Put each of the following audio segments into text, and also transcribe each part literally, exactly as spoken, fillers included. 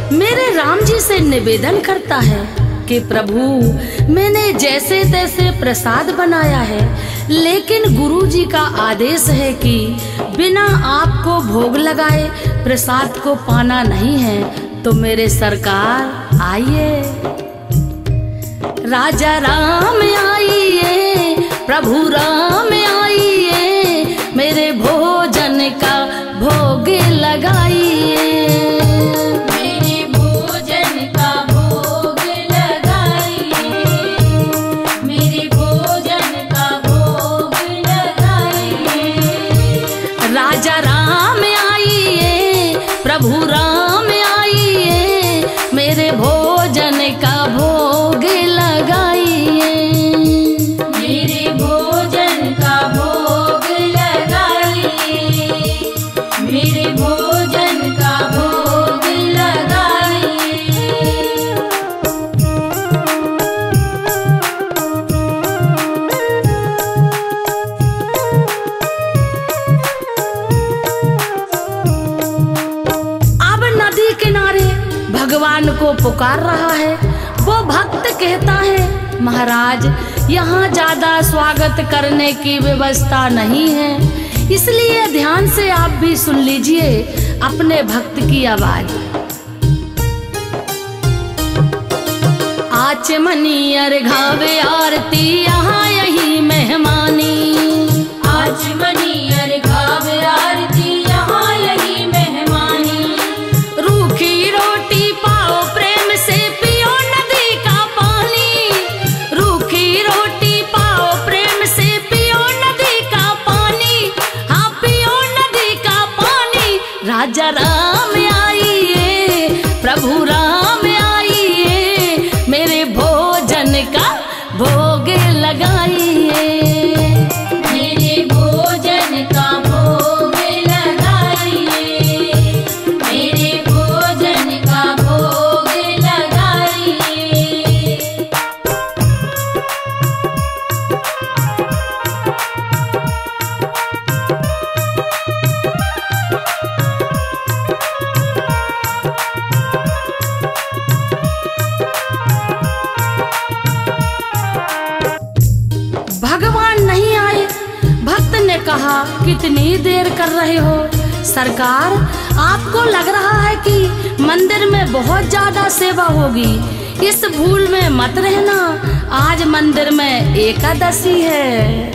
मेरे राम जी से निवेदन करता है कि प्रभु मैंने जैसे तैसे प्रसाद बनाया है, लेकिन गुरु जी का आदेश है कि बिना आपको भोग लगाए प्रसाद को पाना नहीं है। तो मेरे सरकार आइए, राजा राम आइए, प्रभु राम आइए, मेरे भोजन का भोग लगाइए। राजा राम आइए, प्रभु राम आइए, मेरे भोजन का भोग लगाइए। मेरे भोजन का भोग लगाइए, मेरे भोजन का भोग लगाइए। भगवान को पुकार रहा है। वो भक्त कहता है, महाराज यहाँ ज्यादा स्वागत करने की व्यवस्था नहीं है, इसलिए ध्यान से आप भी सुन लीजिए अपने भक्त की आवाज। आचमनी अर्घावे आरती यहाँ यही मेहमानी, आचमनी अर्घावे आरती यहाँ यही मेहमानी। रूखी रोटी पाओ प्रेम से पियो नदी का पानी, रूखी रोटी पाओ प्रेम से पियो नदी का पानी, हाँ पियो नदी का पानी। राजा राम आइए, प्रभु राम आइए, मेरे भोजन का भोग लगाइए। मेरे भोजन का भोग लगाइए, मेरे भोजन का भोग लगाइए। भगवान नहीं आए। भक्त ने कहा, कितनी देर कर रहे हो सरकार, आपको लग रहा है कि मंदिर में बहुत ज्यादा सेवा होगी, इस भूल में मत रहना, आज मंदिर में एकादशी है।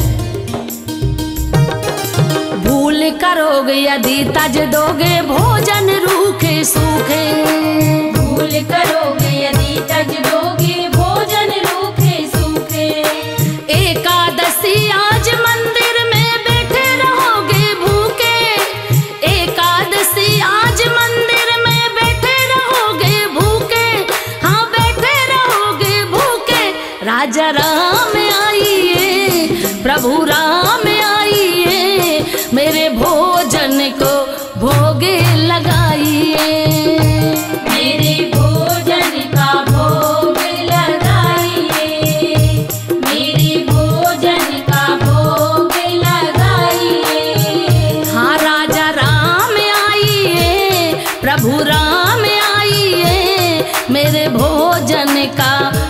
भूल करोगे यदि तज दोगे भोजन रूखे सूखे, भूल करोगे यदि तज दोगे भोजन रूखे सूखे। एकादशी आज मंदिर में बैठे रहोगे भूखे, एकादशी आज मंदिर में बैठे रहोगे भूखे, हाँ बैठे रहोगे भूखे। राजा राम आइए, प्रभु राम आइए, मेरे भोजन को भोगे लगाइए। मेरे भोजन का भोग लगाइए, मेरे भोजन का भोग लगाइए। हाँ राजा राम आइए, प्रभु राम आइए, मेरे भोजन का